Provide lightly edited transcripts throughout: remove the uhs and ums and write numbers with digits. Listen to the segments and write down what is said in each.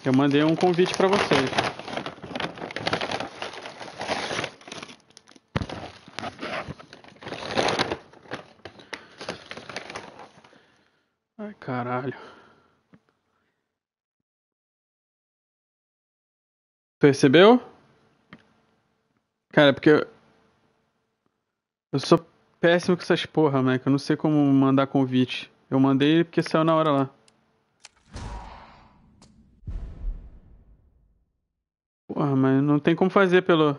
Eu mandei um convite pra vocês. Ai, caralho. Percebeu? Cara, porque eu sou péssimo com essas porra, Mac. Eu não sei como mandar convite. Eu mandei porque saiu na hora lá. Porra, mas não tem como fazer pelo.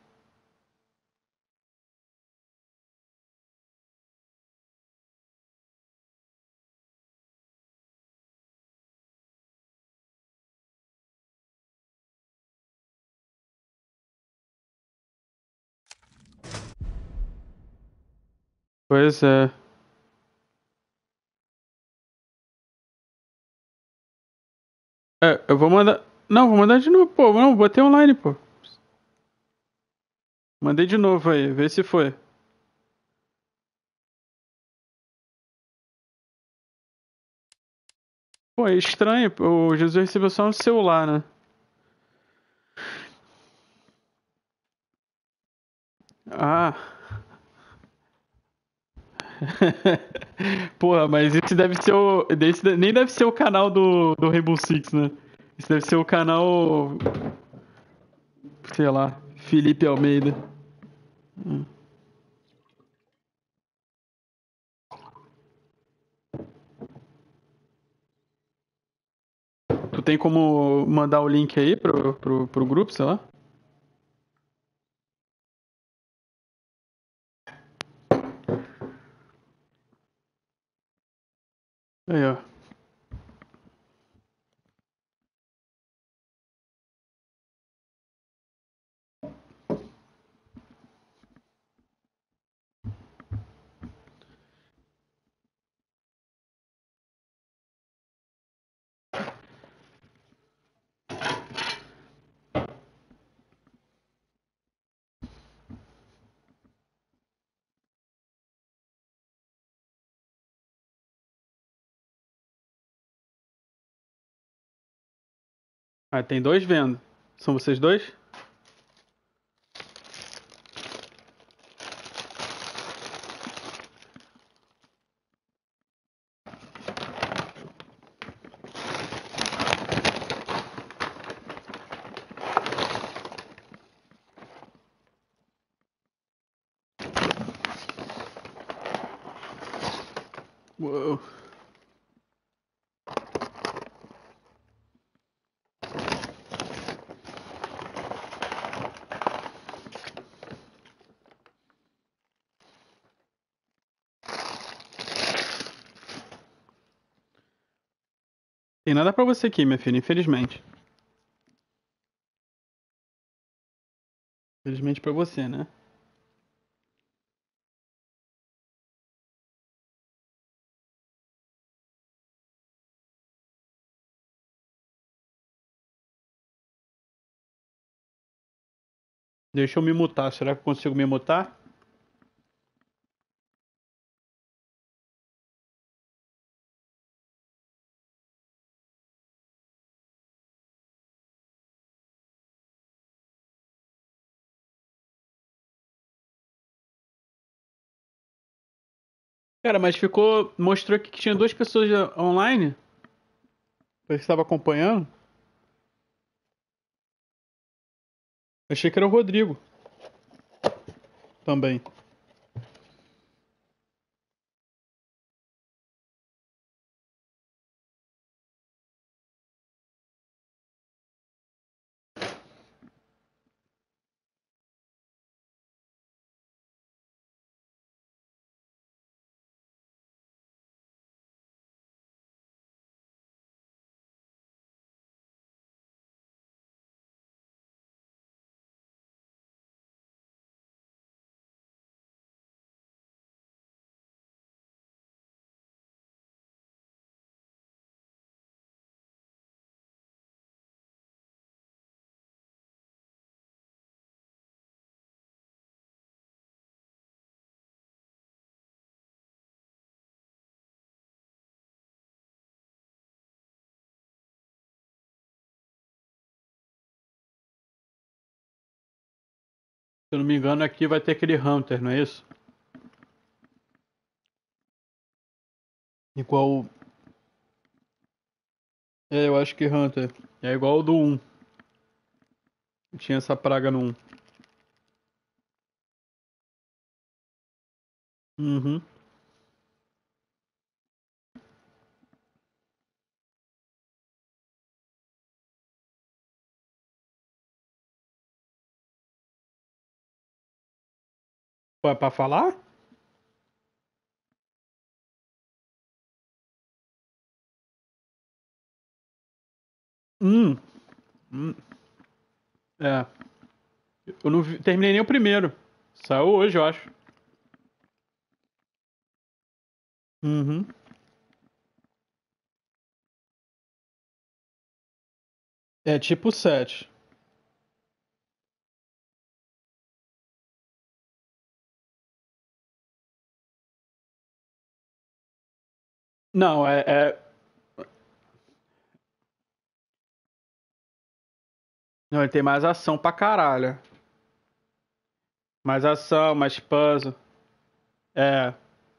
Pois é. É, eu vou mandar. Não, vou mandar de novo, pô. Não, botei online, pô. Mandei de novo aí, vê se foi. Pô, é estranho. O Jesus recebeu só no celular, né? Ah. Porra, mas esse deve ser o. Nem deve ser o canal do Rainbow Six, né? Esse deve ser o canal. Sei lá. Felipe Almeida. Tu tem como mandar o link aí pro grupo, sei lá? Aí, ó. Ah, tem dois vendo. São vocês dois? Uou. Tem nada pra você aqui, minha filha, infelizmente. Infelizmente pra você, né? Deixa eu me mutar. Será que eu consigo me mutar? Cara, mas ficou. Mostrou aqui que tinha duas pessoas online. Você estava acompanhando? Achei que era o Rodrigo também. eu não me engano, aqui vai ter aquele Hunter, não é isso? Igual. É, eu acho que Hunter. É igual o do 1. Tinha essa praga no 1. Uhum. Pô, é pra falar? Hum. Hum. É. Eu não terminei nem o primeiro. Saiu hoje, eu acho. Uhum. É tipo 7. Não, Não, ele tem mais ação pra caralho. Mais ação, mais puzzle. É.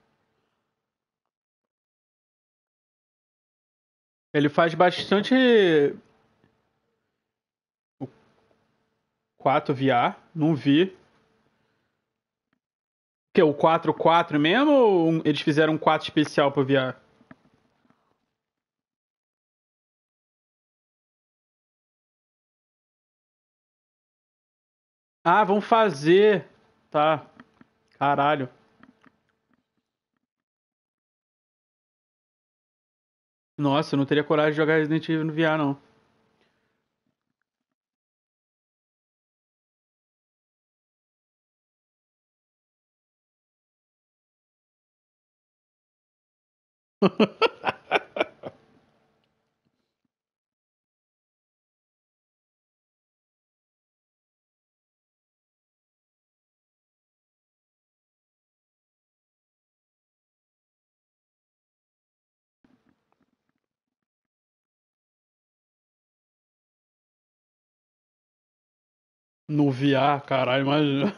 Ele faz bastante. O 4 VR. Não vi. Que o 4 mesmo ou eles fizeram um 4 especial pro VR? Ah, vão fazer. Tá. Caralho. Nossa, eu não teria coragem de jogar Resident Evil no VR, não. No VR, caralho, imagina.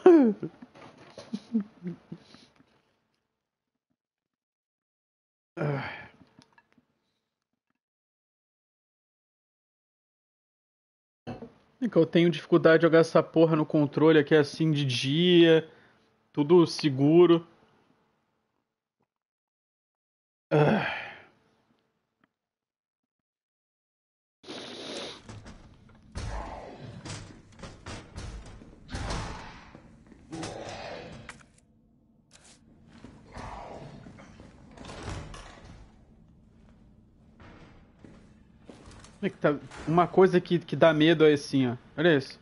É que eu tenho dificuldade de jogar essa porra no controle aqui assim de dia, tudo seguro. Ah. É que tá- Uma coisa que dá medo é assim, ó. Olha isso.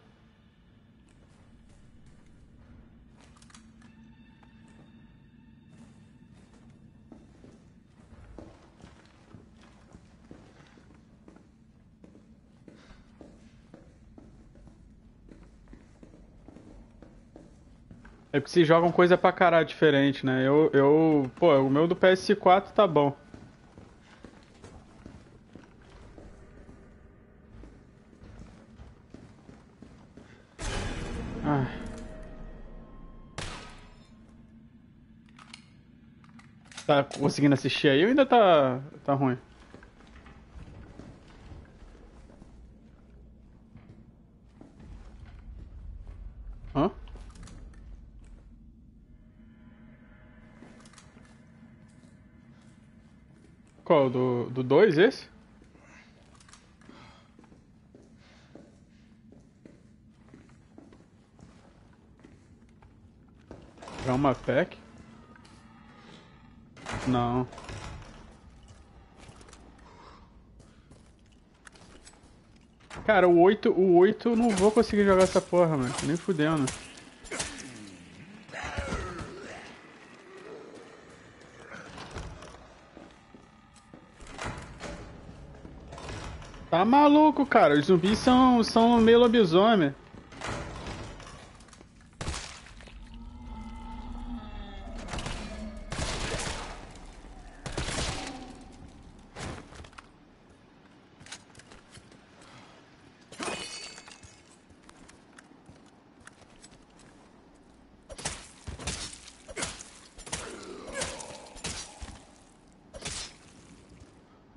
É porque vocês jogam coisa pra caralho diferente, né? Pô, o meu do PS4 tá bom. Ah, tá conseguindo assistir aí ou ainda tá ruim? Hã? Qual? Do 2 esse? Drama Pack? Não. Cara, o oito eu não vou conseguir jogar essa porra, mano. Nem fudendo. Tá maluco, cara. Os zumbis são meio lobisomem.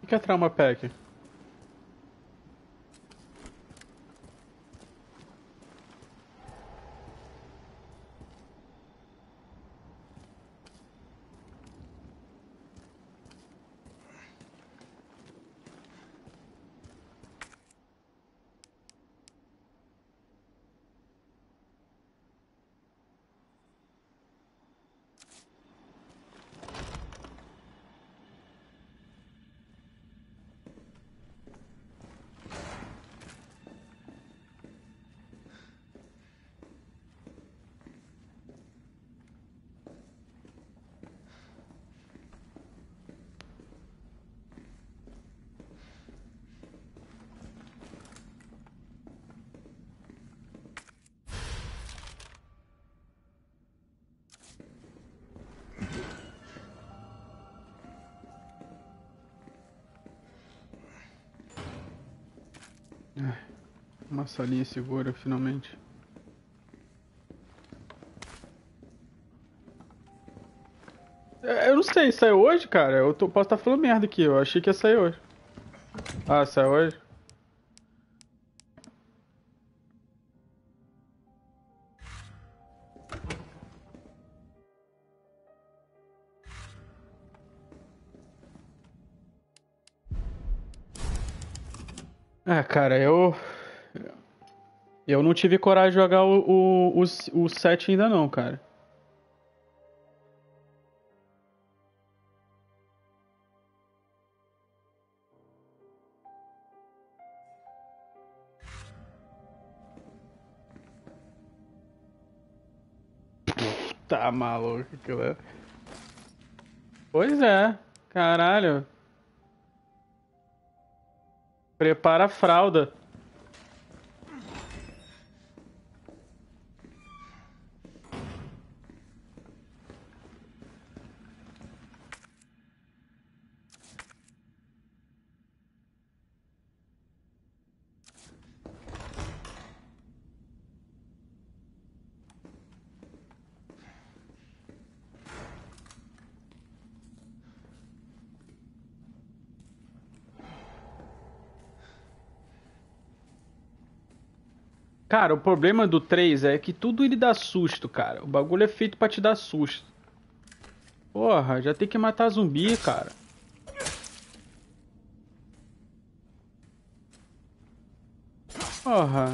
que é Trauma Pack? Uma salinha segura, finalmente. Eu não sei, saiu hoje, cara? Posso estar falando merda aqui, eu achei que ia sair hoje. Ah, saiu hoje? Cara, eu não tive coragem de jogar o 7 ainda não, cara. Tá maluco, aquilo é. Pois é, caralho. Prepara a fralda. Cara, o problema do 3 é que tudo ele dá susto, cara. O bagulho é feito pra te dar susto. Porra, já tem que matar zumbi, cara. Porra.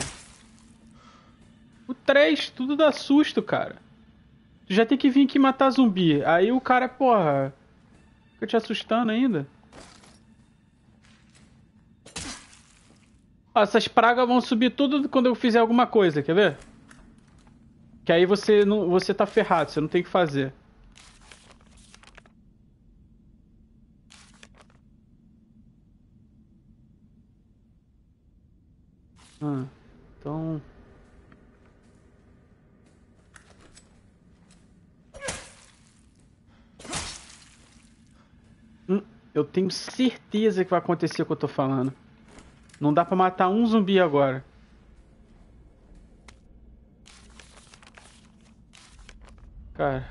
O 3, tudo dá susto, cara. Tu já tem que vir aqui matar zumbi. Aí o cara, porra, fica te assustando ainda. Ó, essas pragas vão subir tudo quando eu fizer alguma coisa, quer ver? Que aí você não, você tá ferrado, você não tem o que fazer. Ah, então. Hum, eu tenho certeza que vai acontecer o que eu tô falando. Não dá pra matar um zumbi agora. Cara.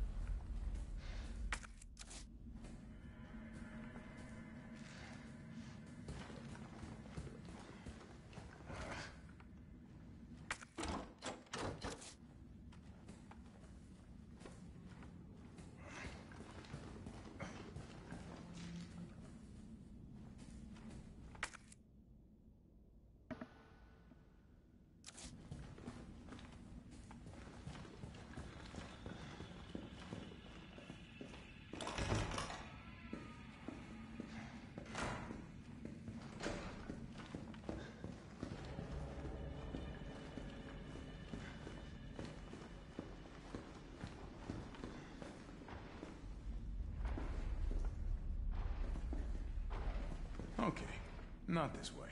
Okay, not this way.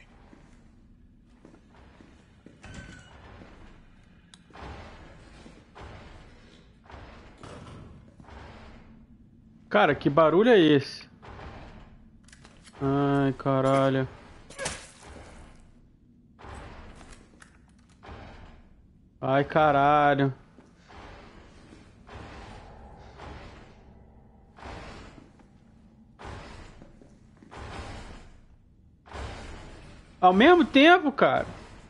Cara, que barulho é esse? Ai, caralho. Ai, caralho. Ao mesmo tempo, cara.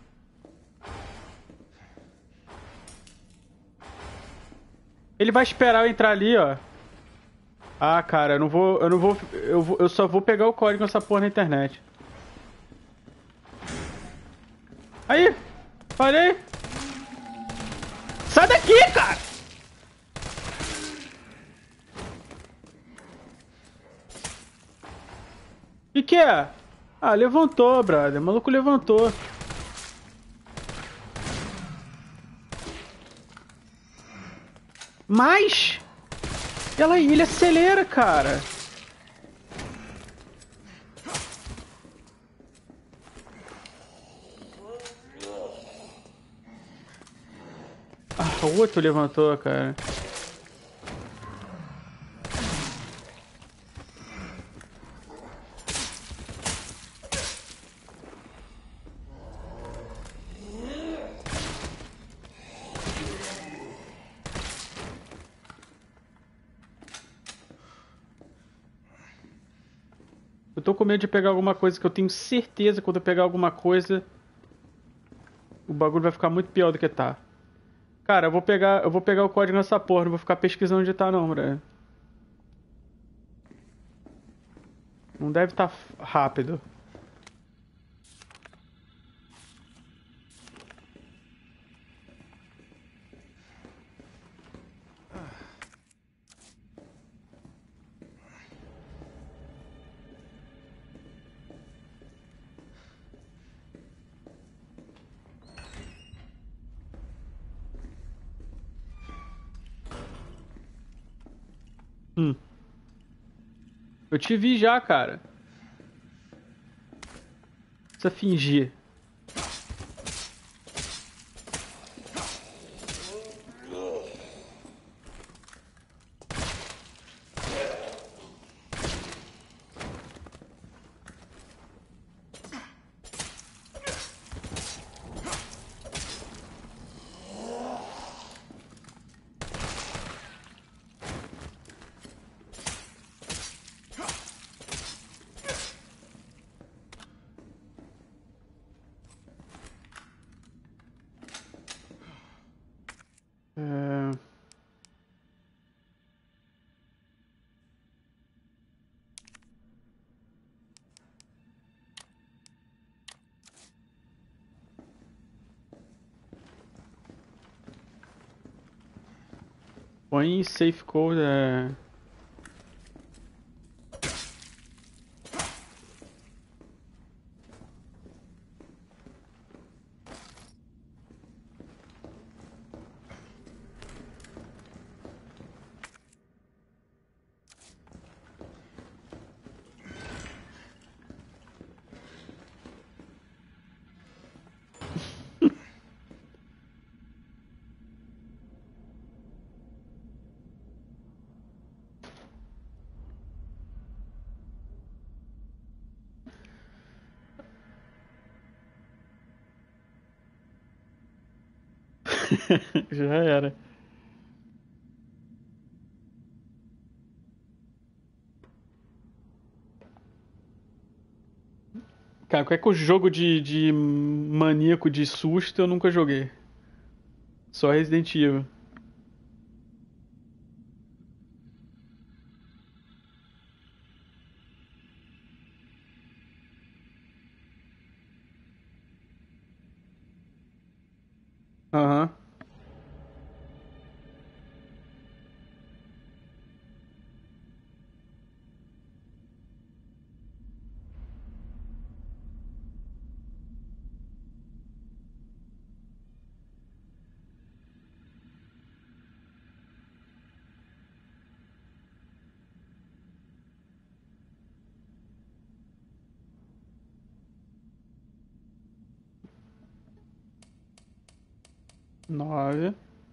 Ele vai esperar eu entrar ali, ó. Ah, cara, eu só vou pegar o código dessa porra na internet. Aí, parei. Sai daqui, cara! Que é? Ah, levantou, brother. O maluco levantou. Mas... ele acelera, cara. Ah, o outro levantou, cara. Eu tô com medo de pegar alguma coisa que eu tenho certeza que quando eu pegar alguma coisa, o bagulho vai ficar muito pior do que tá. Cara, eu vou pegar o código nessa porra, não vou ficar pesquisando onde tá não, brother. Não deve estar rápido. Eu te vi já, cara. Precisa fingir. É... Põe em safe code. Já era. Cara, qualquer jogo de maníaco de susto eu nunca joguei. Só Resident Evil. Aham. Nove.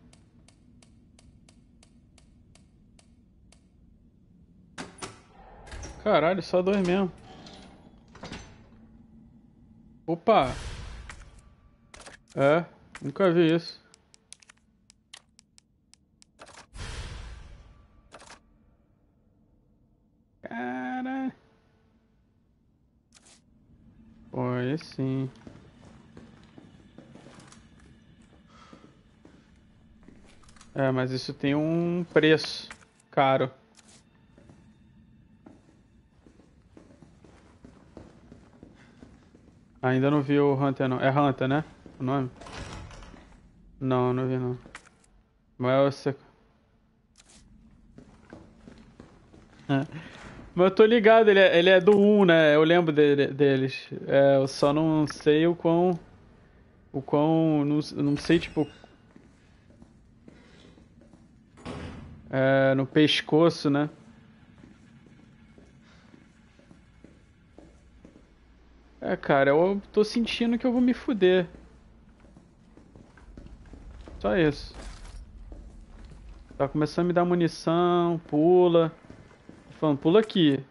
Caralho, só dois mesmo. Opa! É, nunca vi isso. Caralho. Pô, Oi, sim. É, mas isso tem um preço caro. Ainda não vi o Hunter, não. É Hunter, né? O nome? Não, não vi, não. Mas você... Mas eu tô ligado, ele é do 1, né? Eu lembro deles. É, eu só não sei o quão... O quão... Não sei, tipo... É, no pescoço, né? É, cara, eu tô sentindo que eu vou me fuder. Só isso. Tá começando a me dar munição, pula. Tô falando, pula aqui.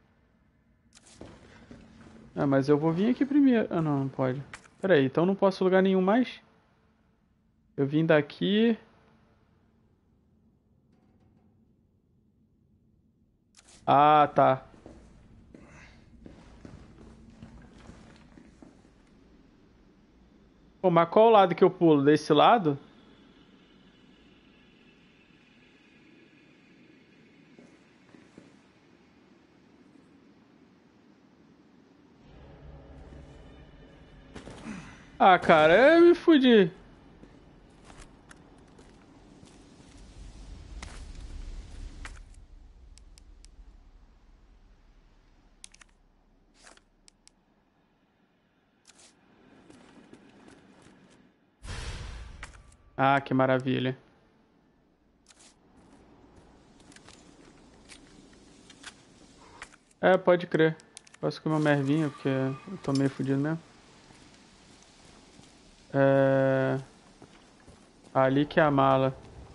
Ah, mas eu vou vir aqui primeiro. Ah, não, não pode. Pera aí, então não posso lugar nenhum mais? Eu vim daqui. Ah, tá. Pô, mas qual lado que eu pulo? Desse lado? Ah, cara, eu me fudi. Ah, que maravilha. É, pode crer. Posso comer uma mervinha, porque eu tô meio fudido mesmo. É... Ali que é a mala.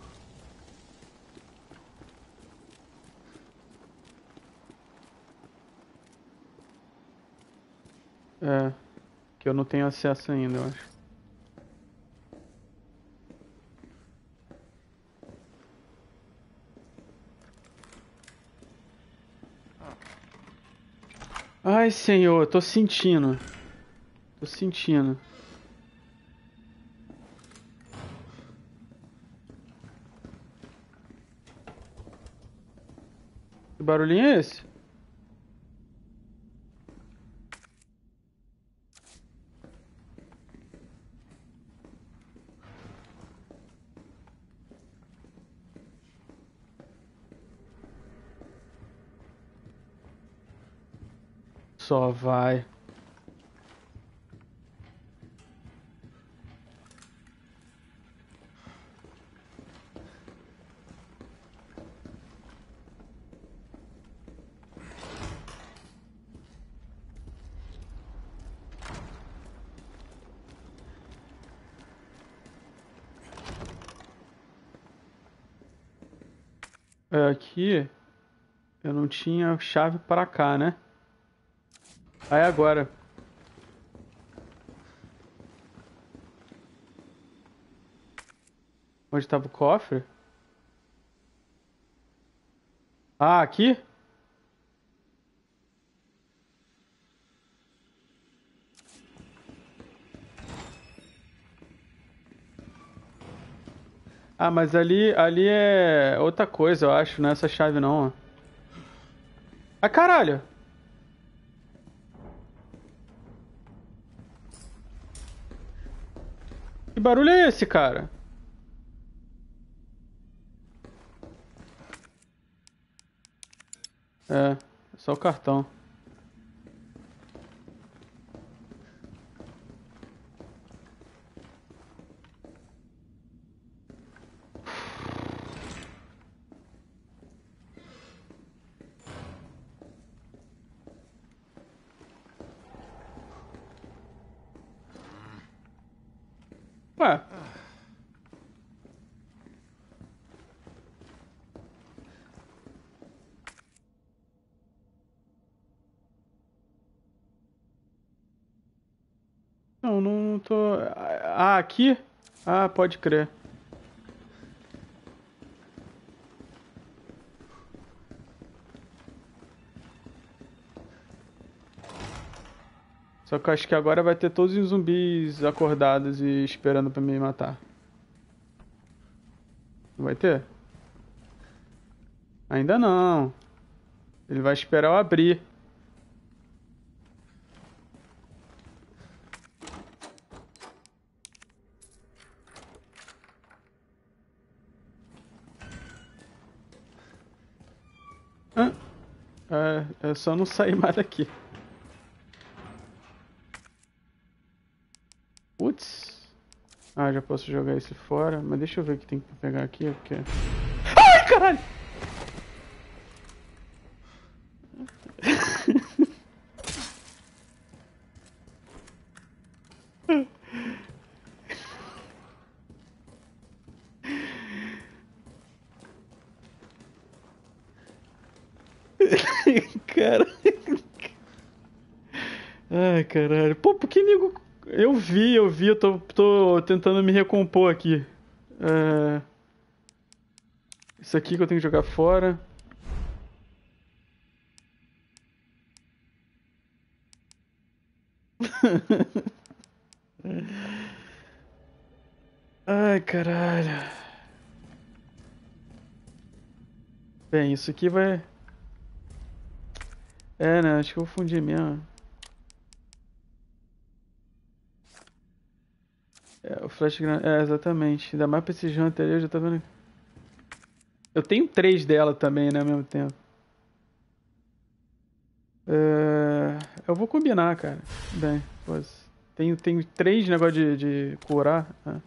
É, que eu não tenho acesso ainda, eu acho. Ai, senhor, tô sentindo. Tô sentindo. Que barulhinho é esse? Só vai. É, aqui eu não tinha chave pra cá, né? Aí agora. Onde tava o cofre? Ah, aqui? Ah, mas ali é outra coisa, eu acho, não é essa chave não, ó. Ah, caralho! Que barulho é esse, cara? É só o cartão. Ué, não tô. Ah, aqui? Ah, pode crer. Só que eu acho que agora vai ter todos os zumbis acordados e esperando pra me matar. Não vai ter? Ainda não. Ele vai esperar eu abrir. Hã? É só não sair mais daqui. Putz. Ah, já posso jogar esse fora. Mas deixa eu ver o que tem que pegar aqui, porque... Ai, caralho! Caralho. Ai, caralho. Pô, por que nego... eu vi, eu tô tentando me recompor aqui. Isso aqui que eu tenho que jogar fora. Ai, caralho. Bem, isso aqui vai... É, né? Acho que eu fundir mesmo. O flash granada... É, exatamente. Ainda mais pra esse janta ali, eu já tá vendo... Eu tenho 3 dela também, né, ao mesmo tempo. Eu vou combinar, cara. Bem, pois. Tenho 3 negócios de curar. Né?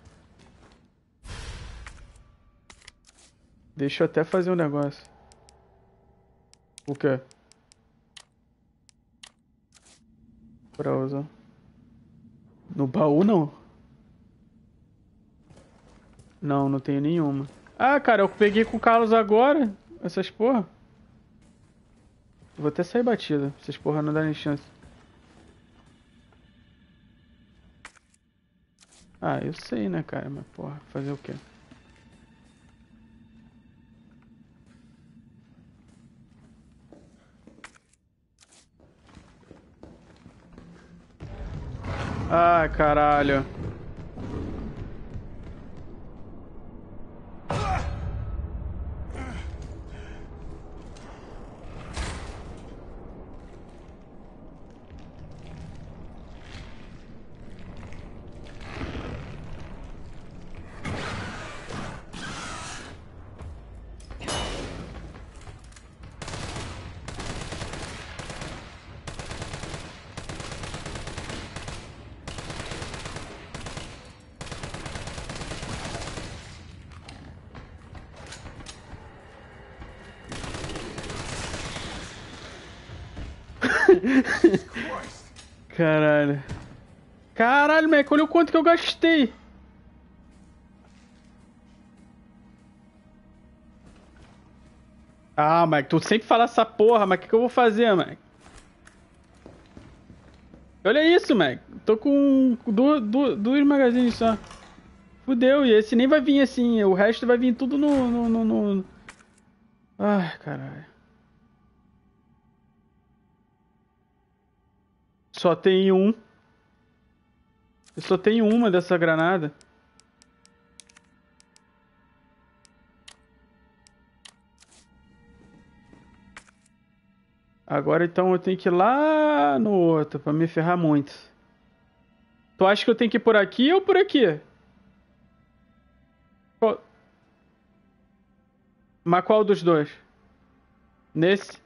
Deixa eu até fazer um negócio. O quê? Browser. No baú, não? Não, não tenho nenhuma. Ah, cara, eu peguei com o Carlos agora. Essas porra. Vou até sair batida. Essas porra não dá nem chance. Ah, eu sei, né, cara? Mas porra, fazer o quê? Ah, caralho. Caralho. Caralho, moleque, olha o quanto que eu gastei. Ah, Mike, tu sempre fala essa porra, mas o que eu vou fazer, Mike? Olha isso, Mike. Tô com duas magazines só. Fudeu, e esse nem vai vir assim. O resto vai vir tudo no... Ai, caralho. Só tem um. Eu só tenho uma dessa granada. Agora então eu tenho que ir lá no outro pra me ferrar muito. Tu acha que eu tenho que ir por aqui ou por aqui? Qual... Mas qual dos dois? Nesse?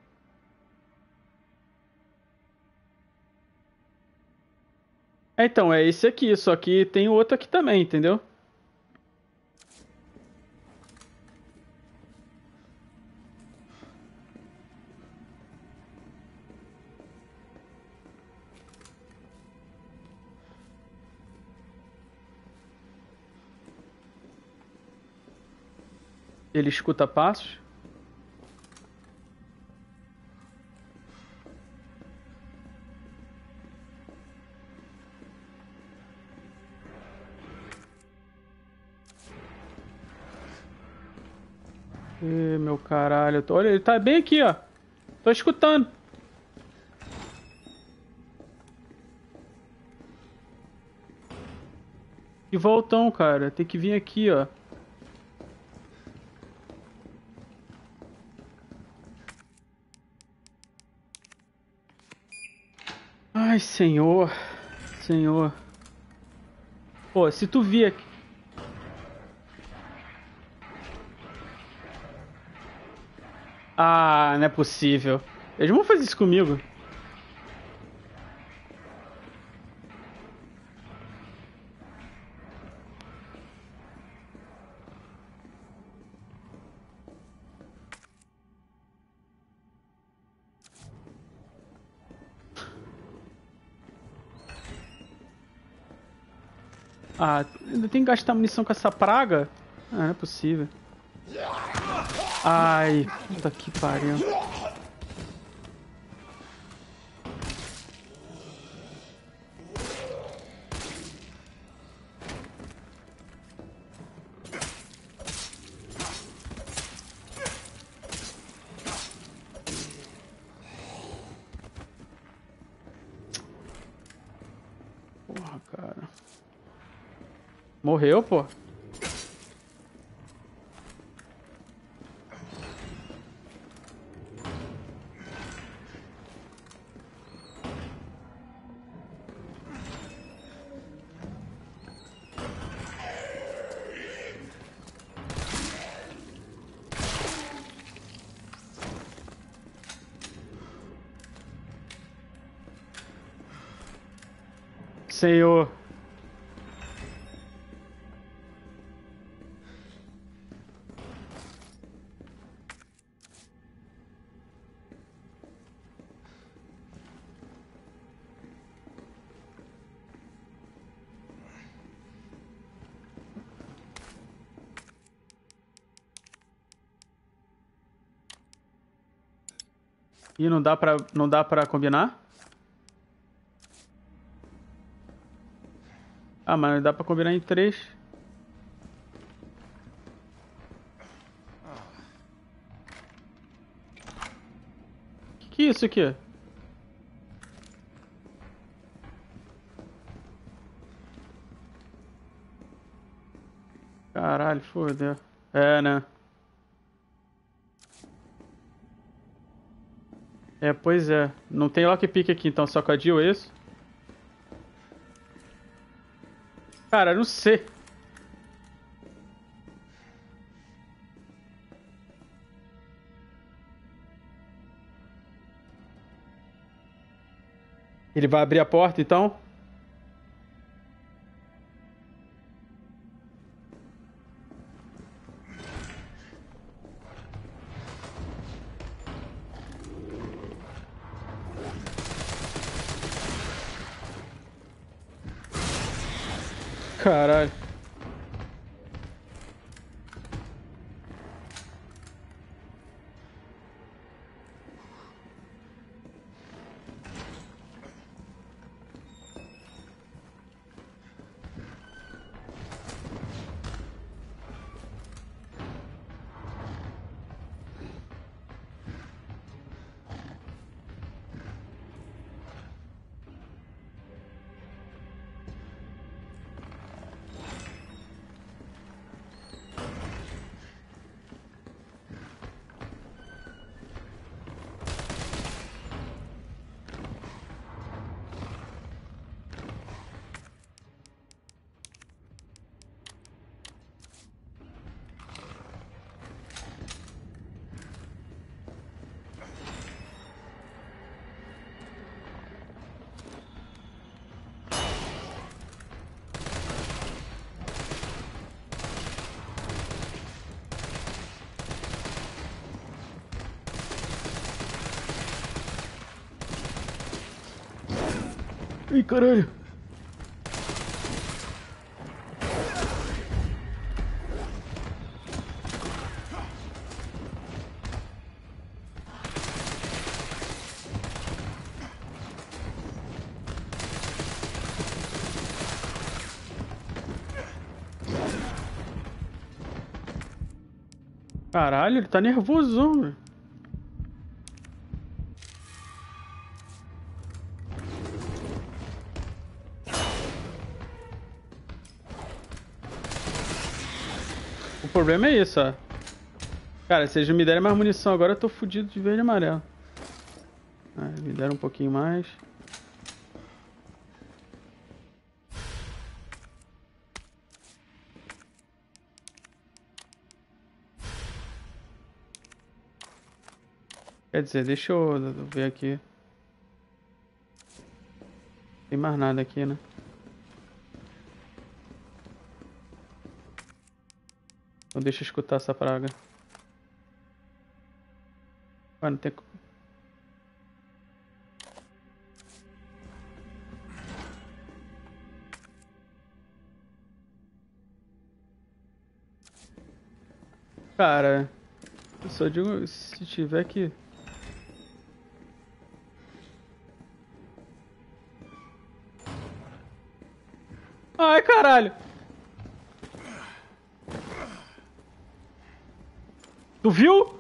Então, é esse aqui, só que tem outro aqui também, entendeu? Ele escuta passos. Ih, meu caralho. Olha, ele tá bem aqui, ó. Tô escutando. E voltão, cara. Tem que vir aqui, ó. Ai, senhor. Senhor. Pô, se tu vir aqui... Ah, não é possível. Eles vão fazer isso comigo. Ah, ainda tem que gastar munição com essa praga? Ah, não é possível. Ai, puta que pariu. Porra, cara. Morreu, pô? Senhor. E não dá pra combinar? Ah, mas dá pra combinar em 3. Que é isso aqui? Caralho, fodeu. É, né? É, pois é. Não tem lockpick aqui, então só com a Jill, é isso? Cara, não sei. Ele vai abrir a porta, então? Caralho. Ih, caralho. Caralho, ele tá nervosão, velho. problema é isso, ó. Cara, se eles me derem mais munição agora, eu tô fudido de verde e amarelo. Ah, me deram um pouquinho mais. Quer dizer, deixa eu ver aqui. Não tem mais nada aqui, né? Então deixa eu escutar essa praga. Ué, não tem... Cara, eu só digo se tiver que... Ai, caralho! Tu viu?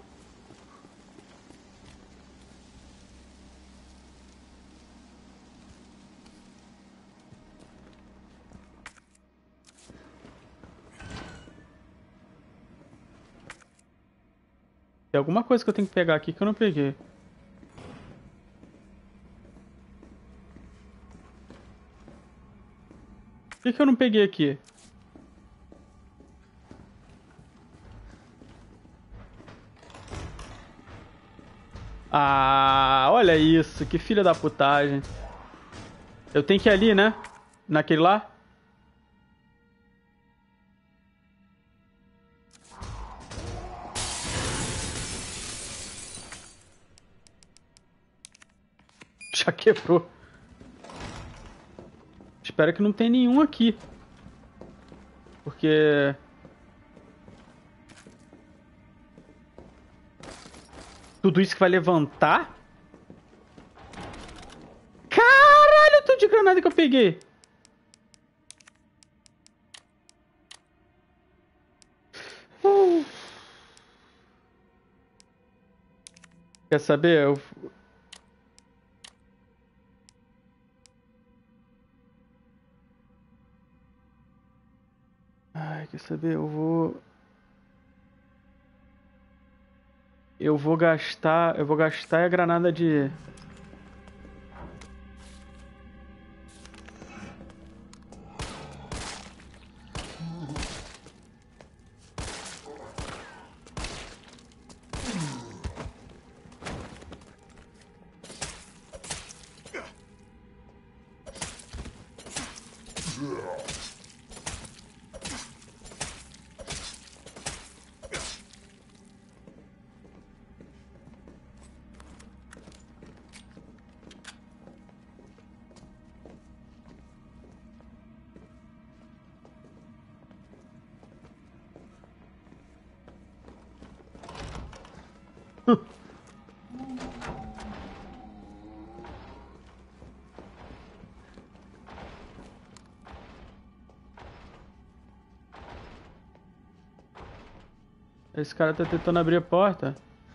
Tem alguma coisa que eu tenho que pegar aqui que eu não peguei. O que que eu não peguei aqui? Ah, olha isso, que filha da putagem. Eu tenho que ir ali, né? Naquele lá? Já quebrou. Espero que não tenha nenhum aqui. Porque... Tudo isso que vai levantar? Caralho, tudo de granada que eu peguei. Quer saber? Ai, quer saber? Eu vou gastar a granada de... Esse cara tá tentando abrir a porta.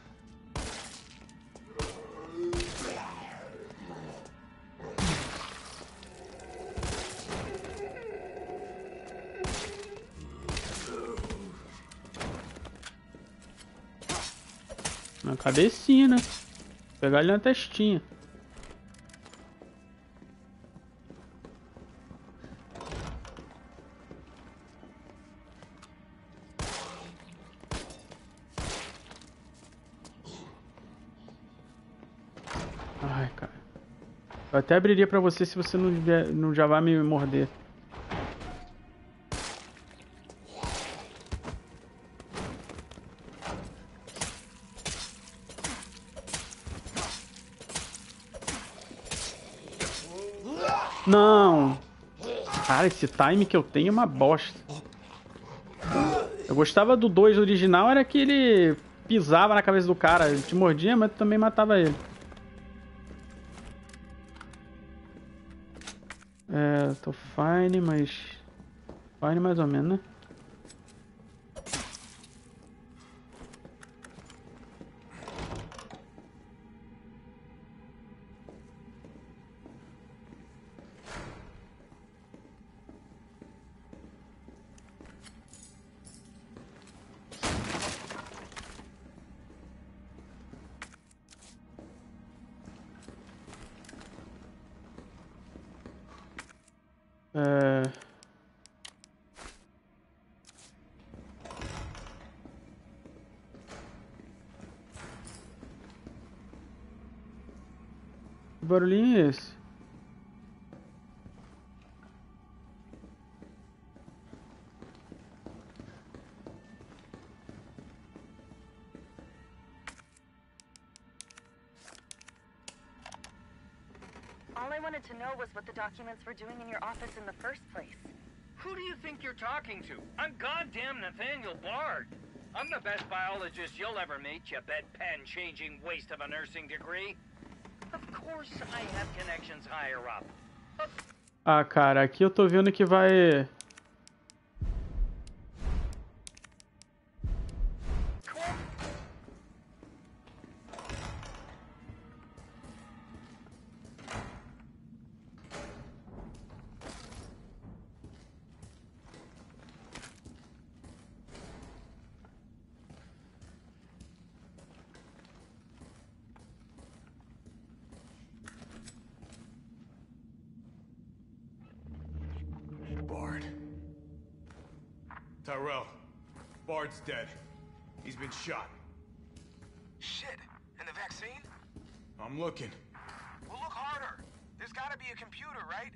Na cabecinha, né? Vou pegar ele na testinha. Ai, cara. Eu até abriria pra você se você não já vai me morder. Não! Cara, esse time que eu tenho é uma bosta. Eu gostava do 2 original, era que ele pisava na cabeça do cara. Ele te mordia, mas também matava ele. É, tô fine, mas... Fine mais ou menos, né? É... Que barulhinho é esse? All I wanted to know was what the documents were doing in your office in the first place. Who do you think you're talking to? I'm goddamn Nathaniel Bard. I'm the best biologist you'll ever meet, you bedpan-changing waste of a nursing degree. Of course I have connections higher up. Ah, cara, aqui eu tô vendo que vai... Bard. Tyrell. Bard's dead. He's been shot. Shit. And the vaccine? I'm looking. Well, look harder. There's gotta be a computer, right?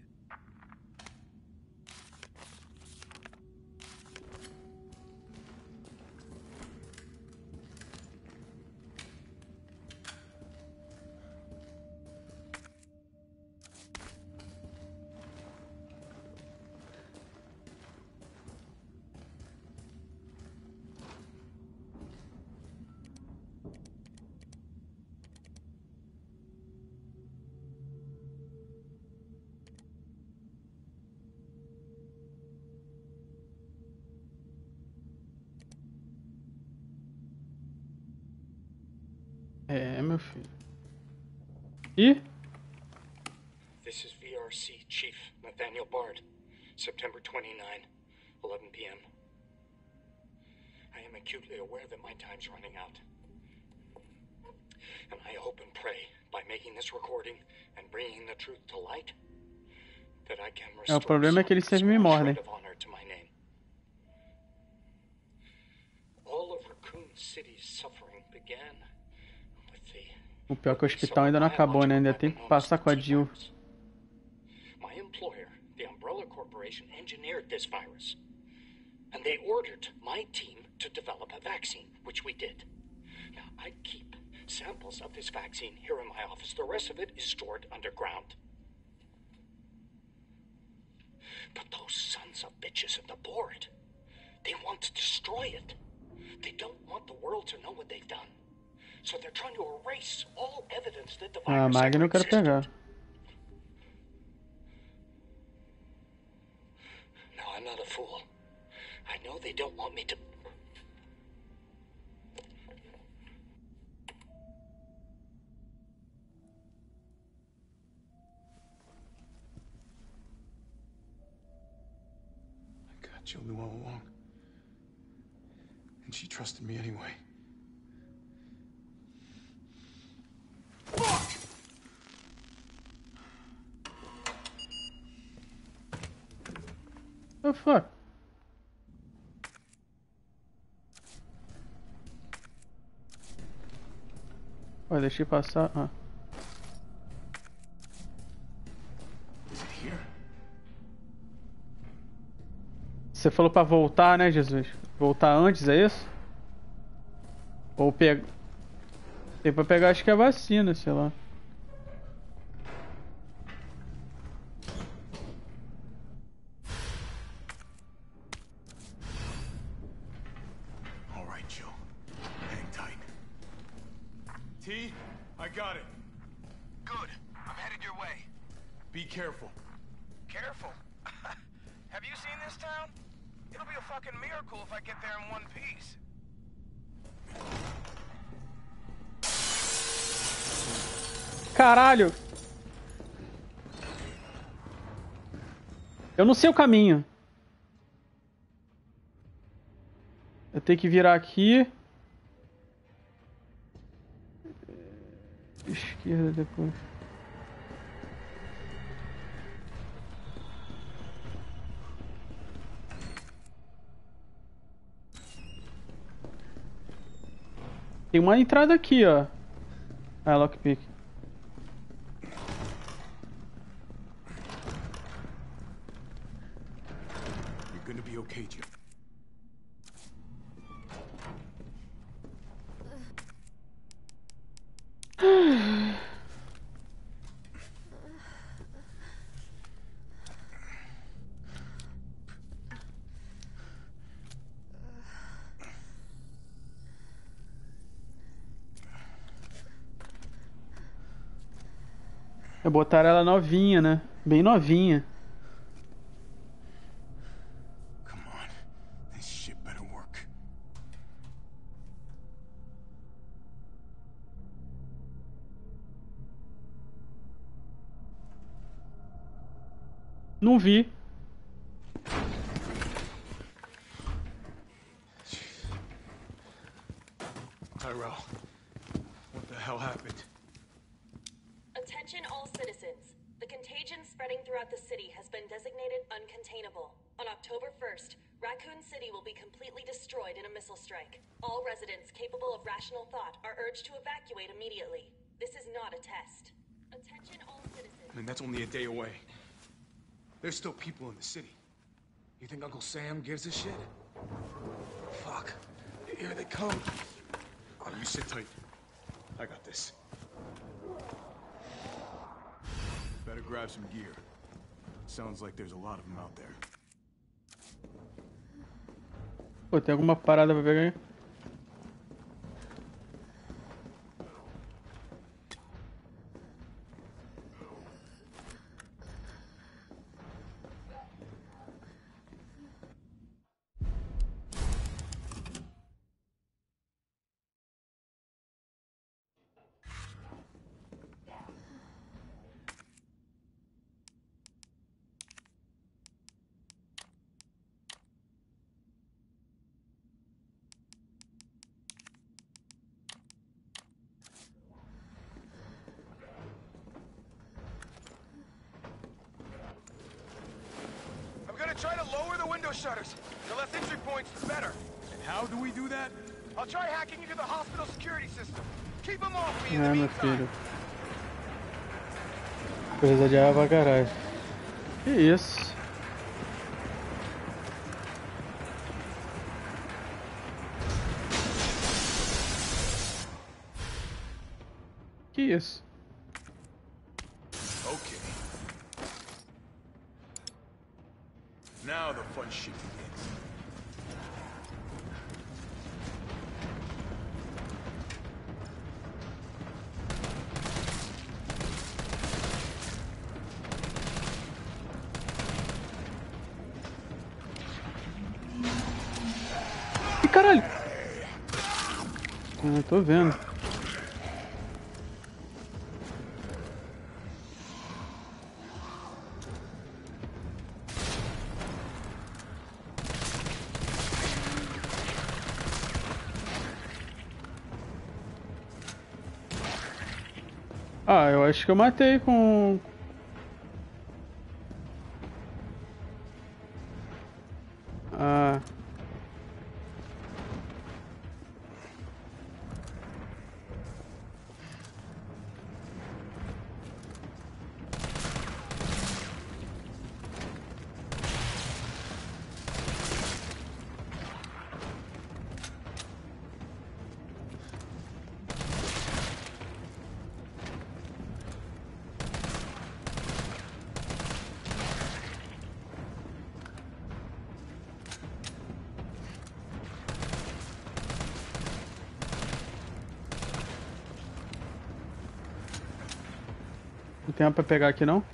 É, meu filho. E? This is VRC Chief Nathaniel Bard, September 29, 11 p.m. I am acutely aware that my time's running out. And I hope and pray, by making this recording and bringing the truth to light, that I can É, o problema é que eles sempre me mordem. of honor to my name. All of Raccoon City's suffering began with the... O pior é que o hospital ainda não acabou, né? Ainda tem que passar com a Jill. My employer, the Umbrella Corporation, engineered this virus. And they ordered my team to develop a vaccine, which we did. Now, I keep samples of this vaccine here in my office. The rest of it is stored underground. But those sons of bitches at the board, they want to destroy it. They don't want the world to know what they've done. So they're trying to erase all evidence that the Ah, virus Magno ever eu quero existed. pegar. No, I'm not a fool. I know they don't want me to... Jill knew all along. And she trusted me anyway. Fuck! Oh, fuck. Ué, deixei passar. Ah. Is it here? Você falou pra voltar, né, Jesus? Voltar antes, é isso? Ou pega... Tem pra pegar, acho que é a vacina, sei lá. All right, Jill. Hang tight. T, I got it. Good. I'm headed your way. Be careful. Careful. Have you seen this town? It'll be a fucking miracle if I get there in one piece. Caralho! Eu não sei o caminho. Eu tenho que virar aqui. Esquerda depois. Tem uma entrada aqui, ó. Ah, lockpick. You're gonna be okay, Jim. Botaram ela novinha, né? Bem novinha. Come on. This shit better work. Não vi. Tyrell, what the hell happened? Attention all citizens. The contagion spreading throughout the city has been designated uncontainable. On October 1st, Raccoon City will be completely destroyed in a missile strike. All residents capable of rational thought are urged to evacuate immediately. This is not a test. Attention all citizens. Man, that's only a day away. There's still people in the city. You think Uncle Sam gives a shit? Fuck. Here they come. Oh, you sit tight. I got this. Better grab some gear. Sounds like there's a lot of them out there. Pô, tem alguma parada pra pegar aí? I'm gonna try to lower the window shutters. The less entry points, the better. And how do we do that? I'll try hacking into the hospital security system. Keep them off me in the Ah, meu meantime. filho. Coisa de água pra caralho. Que isso? Que isso? Okay. Now the fun shit begins. Ih, caralho! Ah, tô vendo. Ah, eu acho que eu matei com... Ah... Não tem nada pra pegar aqui, não?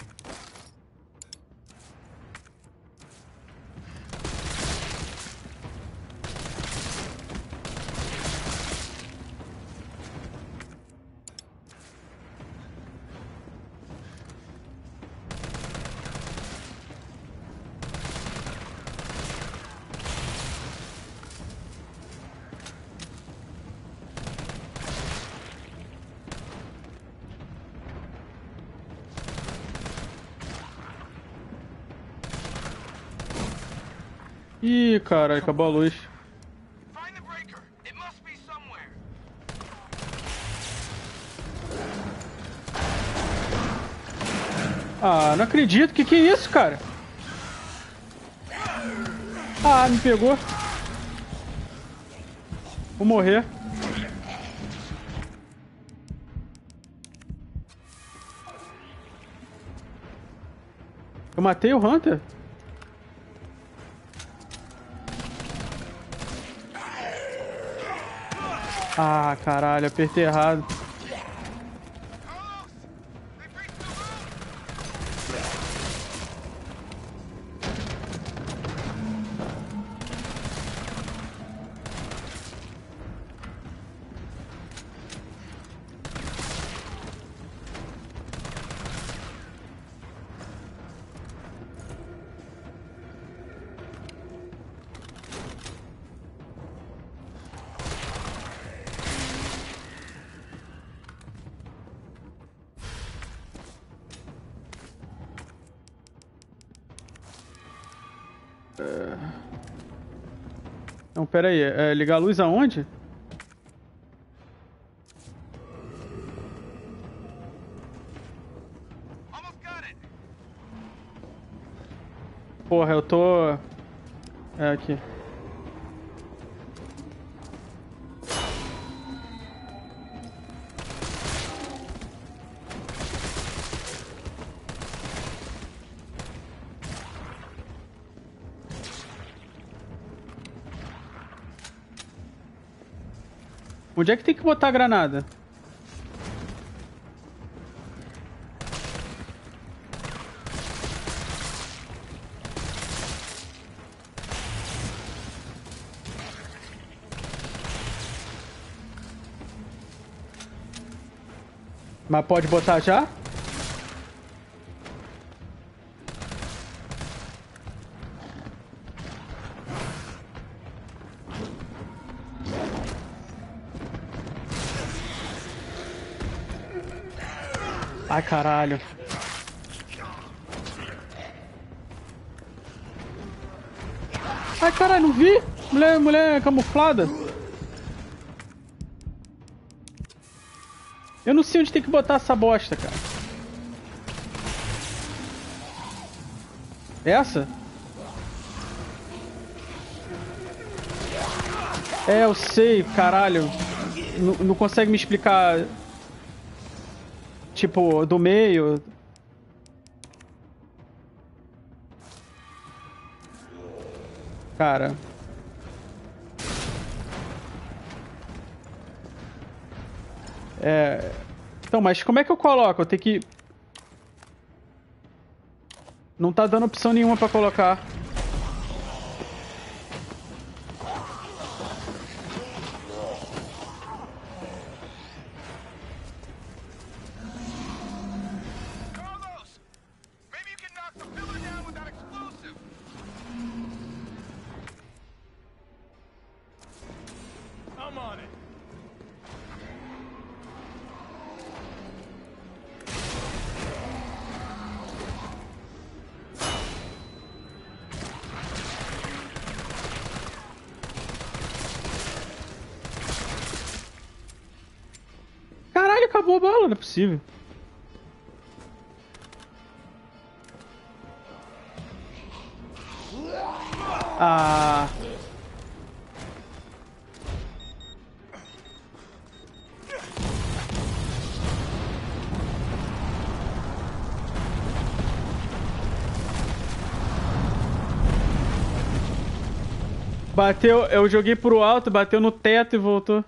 Ih, caralho, acabou a luz. Find the breaker. It must be somewhere. Ah, não acredito. Que é isso, cara? Ah, me pegou. Vou morrer. Eu matei o Hunter? Ah, caralho, apertei errado. Não, pera aí. Ligar a luz aonde? Porra, eu tô... aqui. Onde é que tem que botar a granada? Mas pode botar já? Ai, caralho. Ai, caralho, não vi? Mulher camuflada. Eu não sei onde tem que botar essa bosta, cara. Essa? É, eu sei, caralho. Não consegue me explicar... Tipo, do meio. Cara. Então, mas como é que eu coloco? Eu tenho que... Não tá dando opção nenhuma pra colocar. Caralho, acabou a bala, não é possível. Ah... Bateu, eu joguei pro alto, bateu no teto e voltou.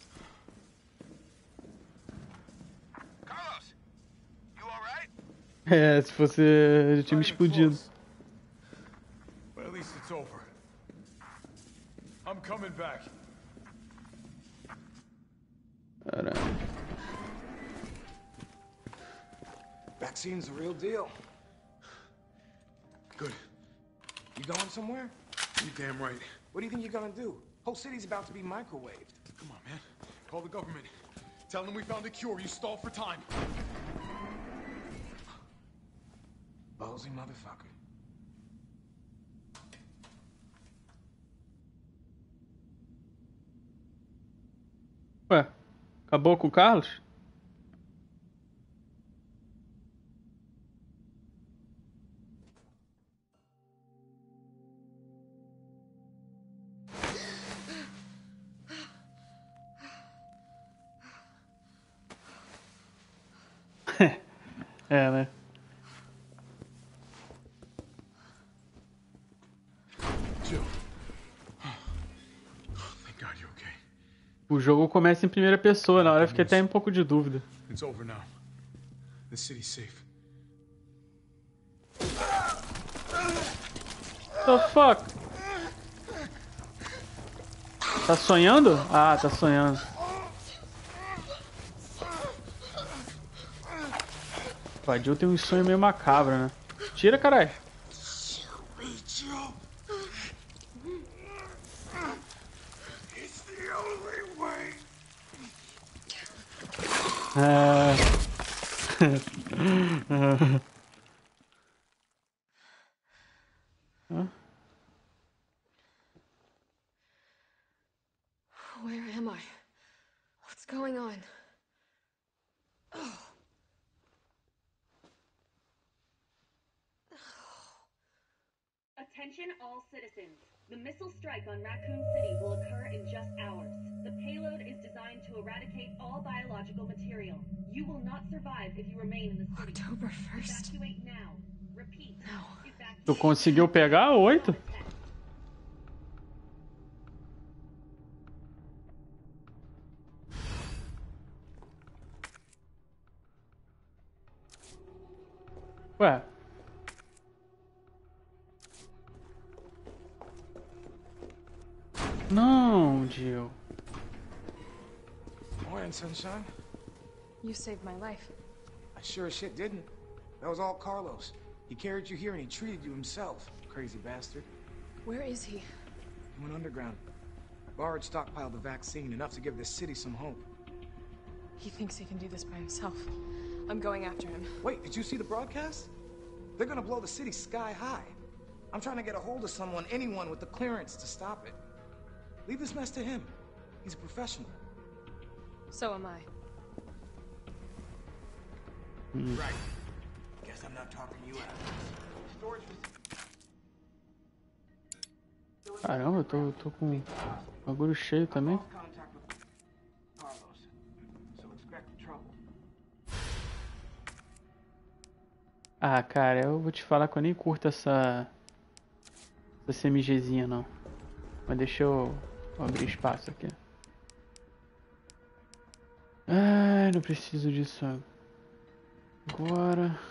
Carlos, you alright? É, se fosse... eu tinha me explodido. But at least it's over. I'm coming back. Caralho. Vaccine's the real deal. Good. You going somewhere? You damn right. What do you think you're gonna do? Whole city's about to be microwaved. Come on, man. Call the government. Tell them we found a cure. You stall for time. Ballsy motherfucker. Ué, acabou com o Carlos? É, né? Jill. Thank God you're okay. O jogo começa em primeira pessoa, na hora eu fiquei até um pouco de dúvida. It's over now. The city's safe. The fuck? Tá sonhando? Ah, tá sonhando. O Adil tem um sonho meio macabro, né? Tira, caralho. It's the only way. Where am I? What's going on? Attention all citizens. The missile strike on Raccoon City will occur in just hours. The payload is designed to eradicate all biological material. You will not survive if you remain in the city. October 1st. Evacuate now. Repeat. No. Evacuate. Tu conseguiu pegar o 8? Ué. Não, Jill. Morning, sunshine. You saved my life. I sure as shit didn't. That was all Carlos. He carried you here and he treated you himself, crazy bastard. Where is he? He went underground. Bard stockpiled the vaccine, enough to give this city some hope. He thinks he can do this by himself. I'm going after him. Wait, did you see the broadcast? They're gonna blow the city sky high. I'm trying to get a hold of someone, anyone with the clearance to stop it. Leave this mess to him. He's a professional. So am I. Right. Guess I'm not talking you out. Storage Caramba, eu tô com o bagulho cheio também. contact with Carlos. So expect trouble. Ah, cara, eu vou te falar que eu nem curto essa CMGzinha não. Mas deixa eu abrir espaço aqui. Ai, não preciso disso agora.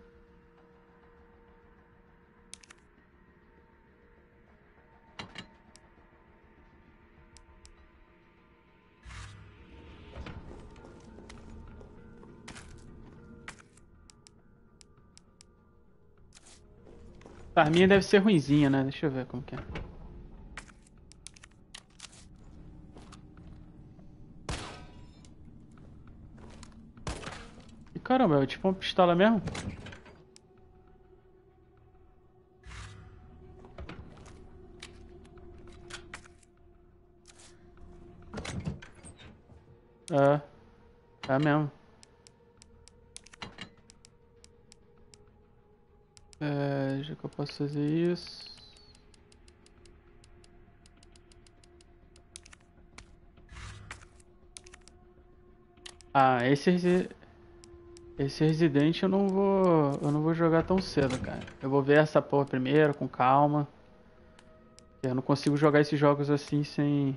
A minha deve ser ruinzinha, né? Deixa eu ver como que é. E caramba, é tipo uma pistola mesmo? É mesmo. Já que eu posso fazer isso. Ah, esse Resident eu não vou jogar tão cedo, cara. Eu vou ver essa porra primeiro, com calma. Eu não consigo jogar esses jogos assim sem...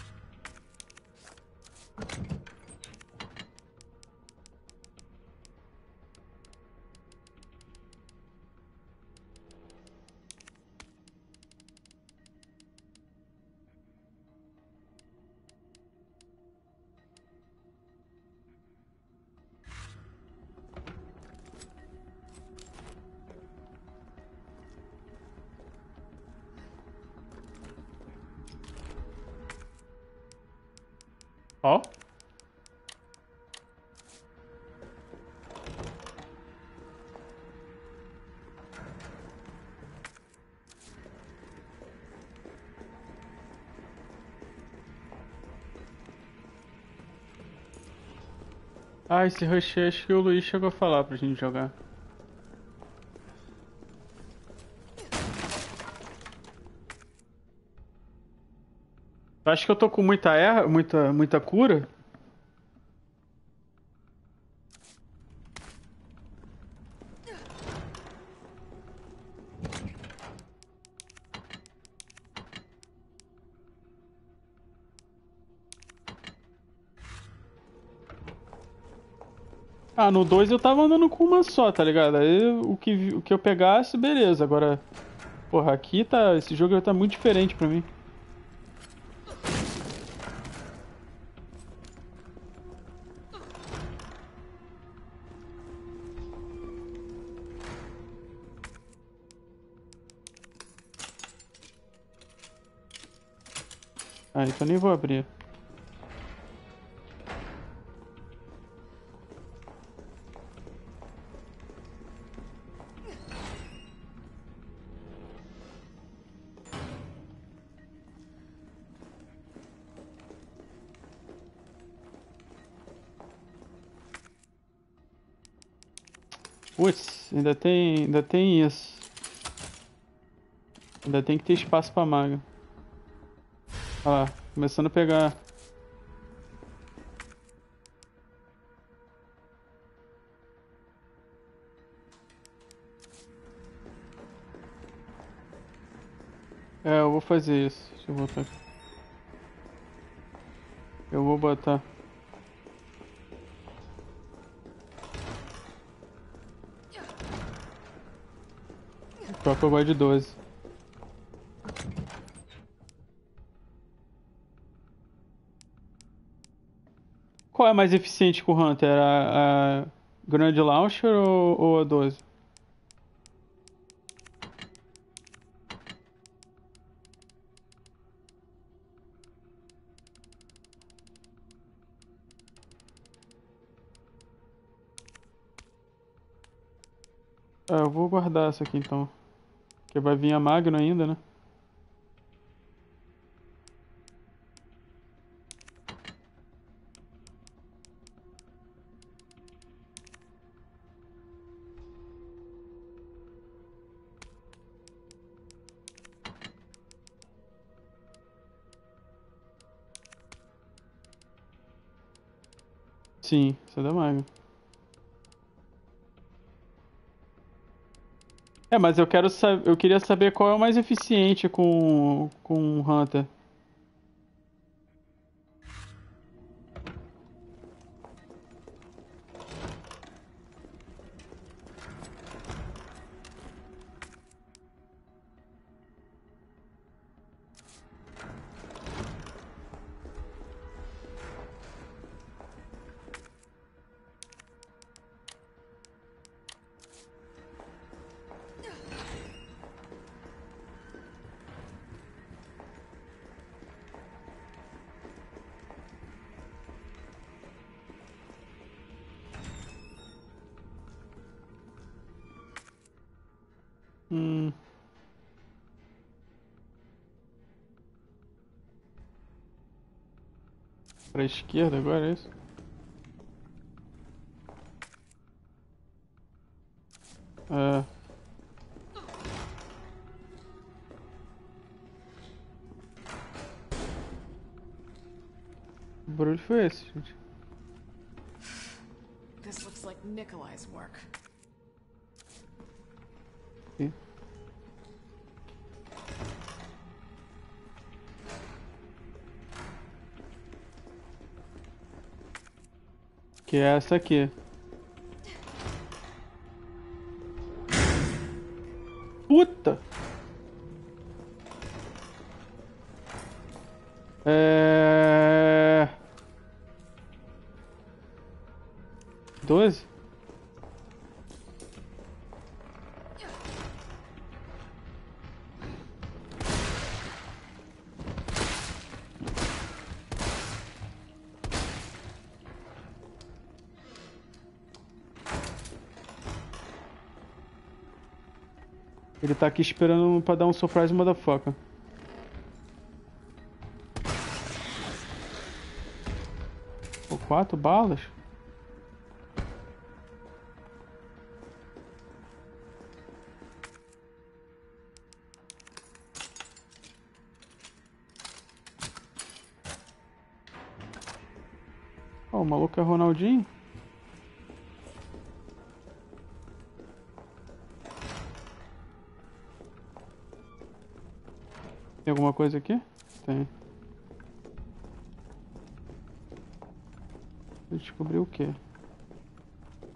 Ó. Ah, esse rush acho que o Luiz chegou a falar pra gente jogar. Acho que eu tô com muita cura. Ah, no 2 eu tava andando com uma só, tá ligado? Aí o que eu pegasse, beleza. Agora, porra, aqui tá. Esse jogo tá muito diferente pra mim. Ah, então nem vou abrir. Putz, ainda tem isso. Ainda tem que ter espaço pra maga. Olha lá, começando a pegar. É, eu vou fazer isso. Deixa eu botar aqui. Eu vou botar. O próprio vai de 12. Qual é mais eficiente com o Hunter? A Grand Launcher ou a 12? Ah, eu vou guardar essa aqui então. Porque vai vir a Magno ainda, né? Sim, essa é da Magno. É, mas eu queria saber qual é o mais eficiente com o Hunter. Hum. Pra esquerda agora, é isso? É. Que barulho foi esse, gente? This looks like Nikolai's work. Ih. Que é essa aqui. Puta! É... 12? Ele tá aqui esperando pra dar um surprise motherfucker. Pô, 4 balas? Ó, o maluco é Ronaldinho? Tem alguma coisa aqui? Tem. Eu descobri o quê?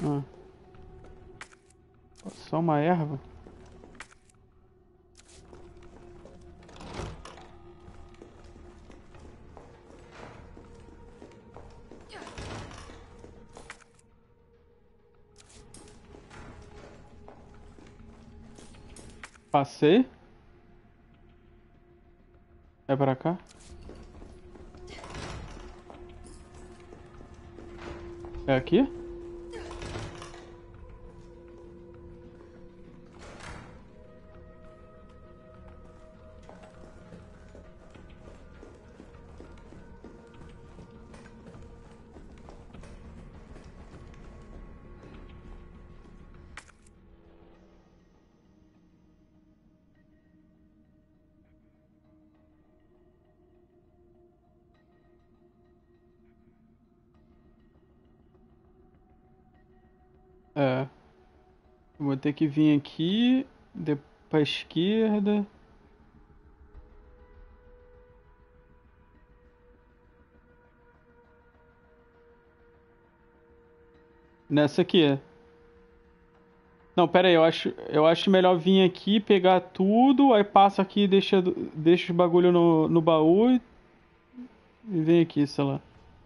Ah. Só uma erva? Passei. É pra cá? É aqui? É. Vou ter que vir aqui, pra esquerda. Nessa aqui. Não, pera aí, eu acho melhor vir aqui, pegar tudo, aí passa aqui, deixa os bagulho no baú e vem aqui, sei lá.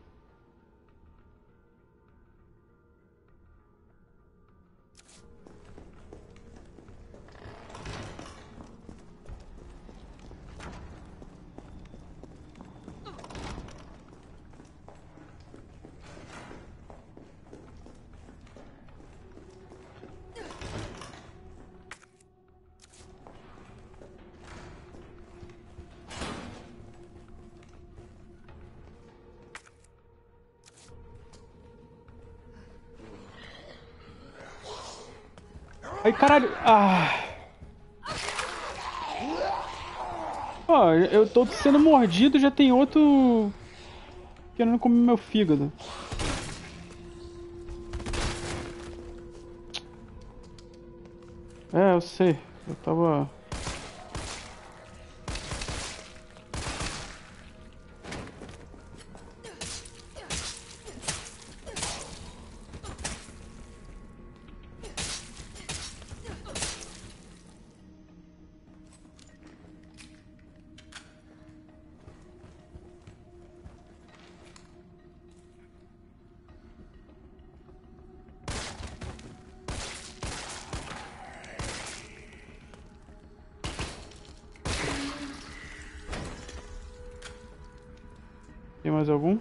Ai, caralho. Ah. Ó, eu tô sendo mordido, já tem outro querendo comer meu fígado. É, eu sei. Eu tava... Tem mais algum?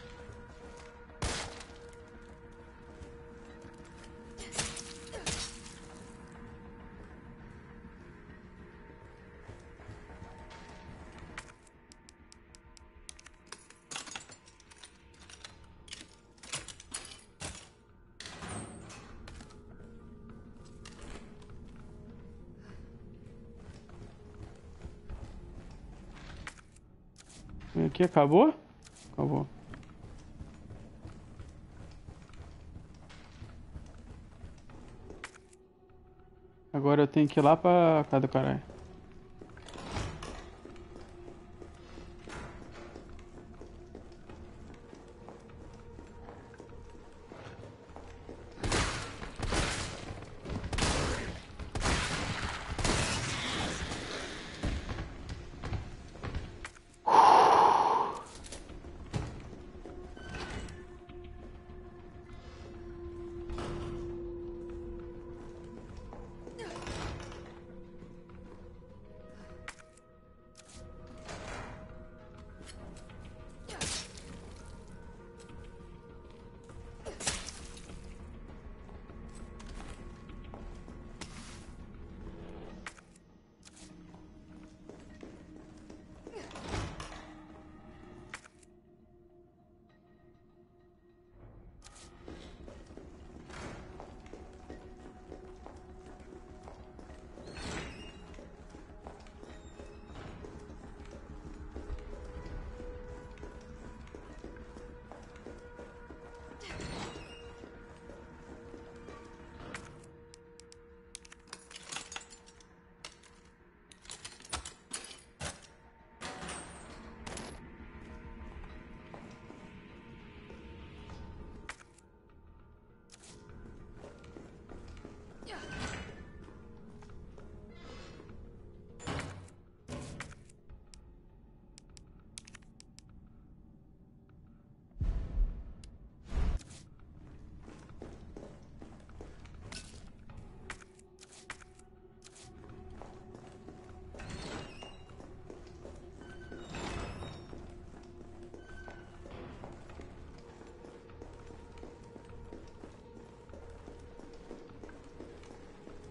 Aqui acabou? Acabou. Agora eu tenho que ir lá pra cá do caralho.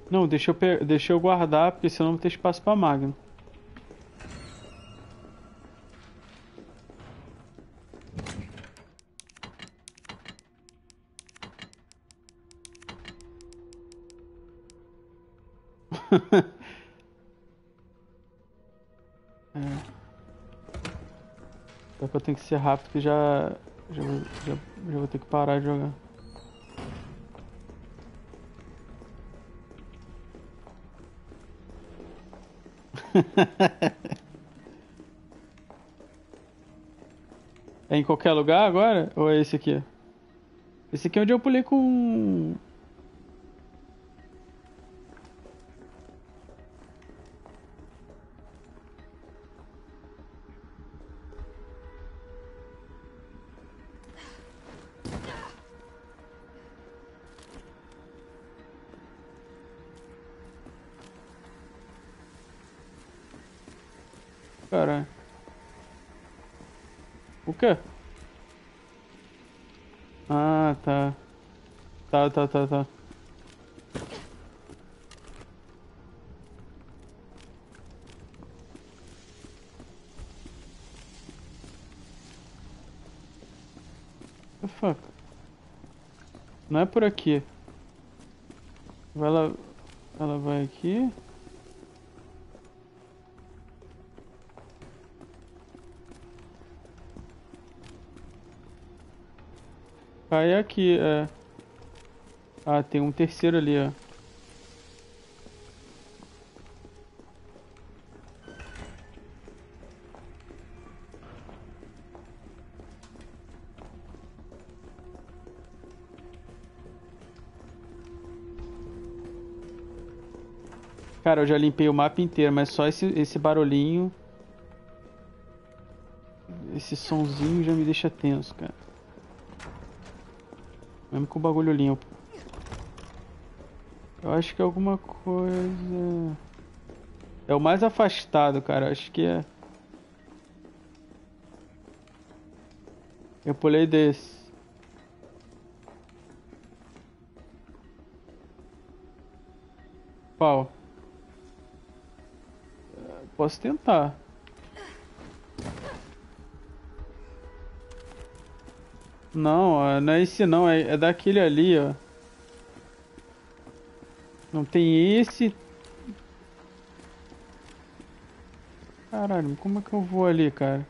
Não, deixa eu guardar, porque senão não tem espaço pra Magnum. Só que eu tenho que ser rápido, que já vou ter que parar de jogar. É em qualquer lugar agora? Ou é esse aqui? Esse aqui é onde eu pulei com... Caralho. O quê? Ah, tá. Tá. The fuck? Não é por aqui. Ela vai aqui. Cai aqui, é. Ah, tem um terceiro ali, ó. Cara, eu já limpei o mapa inteiro, mas só esse barulhinho. Esse sonzinho já me deixa tenso, cara. Mesmo com o bagulho limpo. Eu acho que é alguma coisa... É o mais afastado, cara. Eu acho que é... Eu pulei desse. Qual? Posso tentar. Não, não é esse não. É daquele ali, ó. Não tem esse. Caralho, como é que eu vou ali, cara?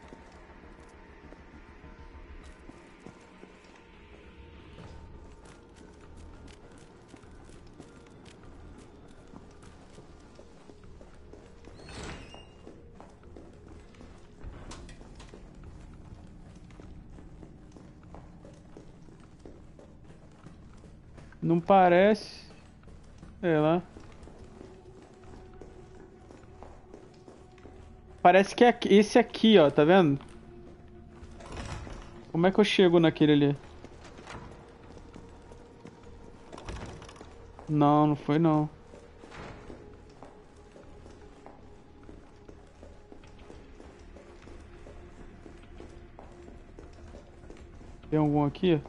Não parece. Sei lá. Parece que é esse aqui, ó, tá vendo? Como é que eu chego naquele ali? Não, não foi não. Tem algum aqui?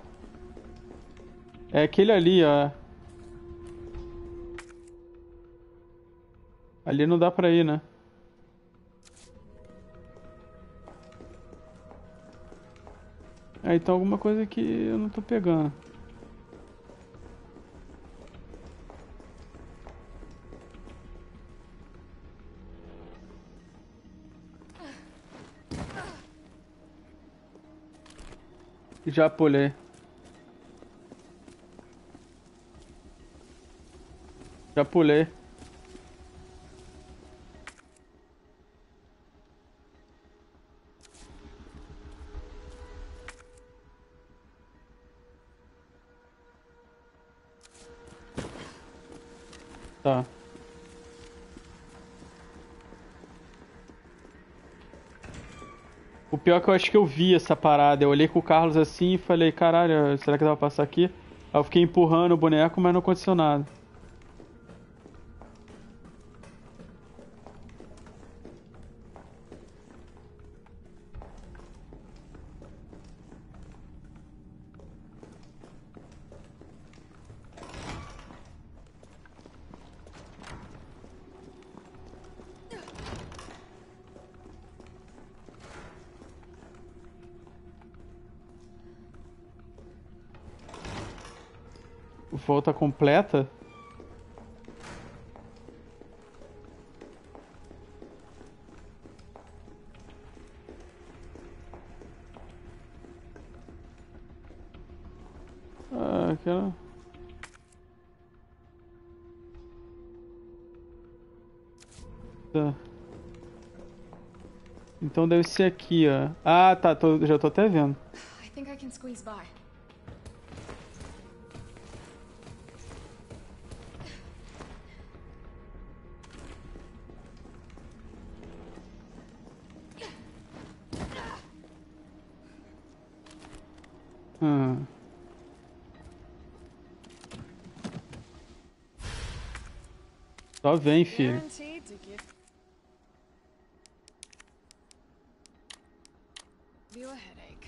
É aquele ali, ó. Ali não dá pra ir, né? É, então alguma coisa que eu não tô pegando. Já pulei. Já pulei. Tá. O pior é que eu acho que eu vi essa parada. Eu olhei com o Carlos assim e falei, caralho, será que dá pra passar aqui? Aí eu fiquei empurrando o boneco, mas não aconteceu nada. Volta completa? Ah, aquela... Tá. Então deve ser aqui, ó. Ah, tá, já tô até vendo. I think I can squeeze by. Só vem, filho. Guaranteed to give you a headache.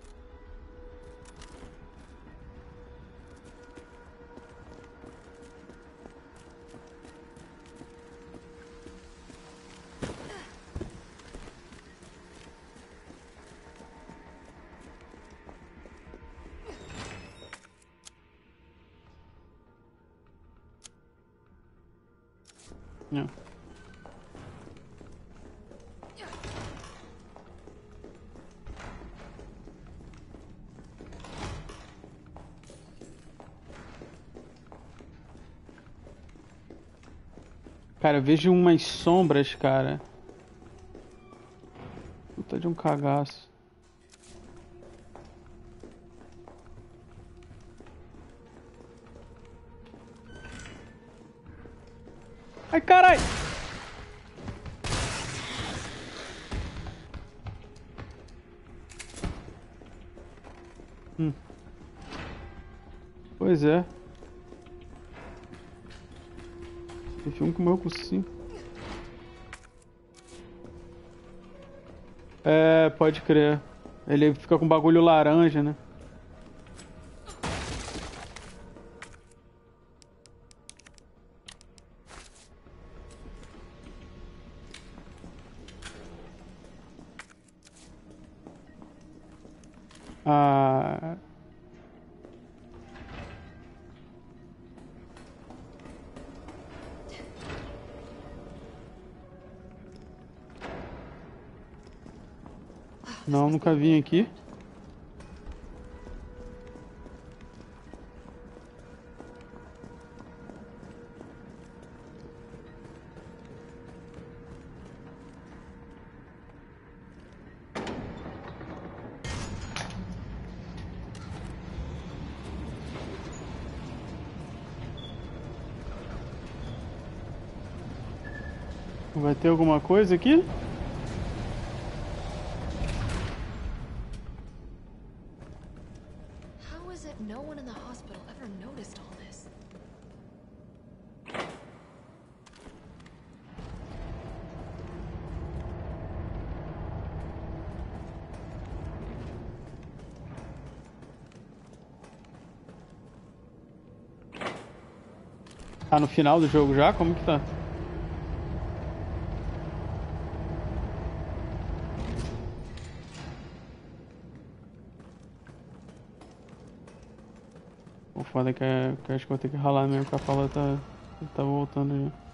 Não. Cara, eu vejo umas sombras, cara. Puta de um cagaço. Ai, carai! Pois é. Teve um que morreu com 5. É, pode crer. Ele fica com bagulho laranja, né? Ah... Não, nunca vim aqui. Vai ter alguma coisa aqui? How is it no one in the hospital ever noticed all this? Tá no final do jogo já? Como que tá? O foda é que eu acho que vou ter que ralar mesmo, que a Paula tá voltando já.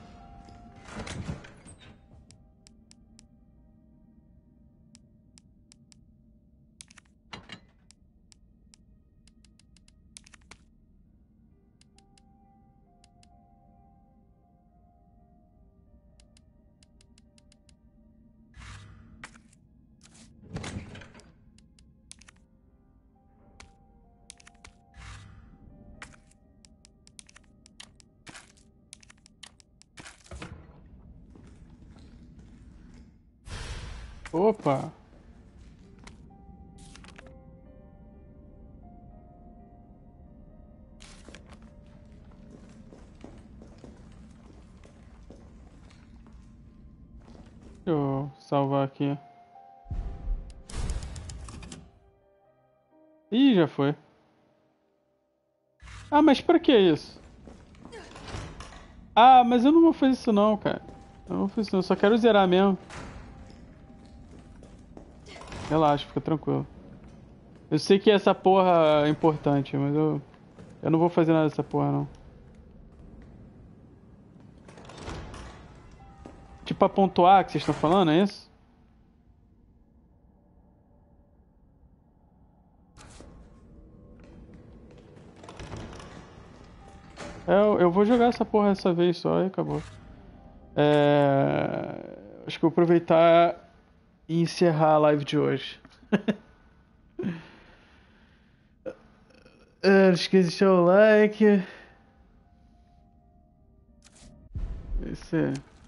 Opa! Deixa eu salvar aqui. Ih, já foi. Ah, mas pra que isso? Ah, mas eu não vou fazer isso não, cara. Eu não vou fazer isso não, eu só quero zerar mesmo. Relaxa, fica tranquilo. Eu sei que essa porra é importante, mas eu Eu não vou fazer nada dessa porra, não. Tipo a pontuar que vocês estão falando, é isso? Eu vou jogar essa porra dessa vez só e acabou. Acho que eu vou aproveitar e encerrar a live de hoje. Não esqueça de deixar o like. Isso é.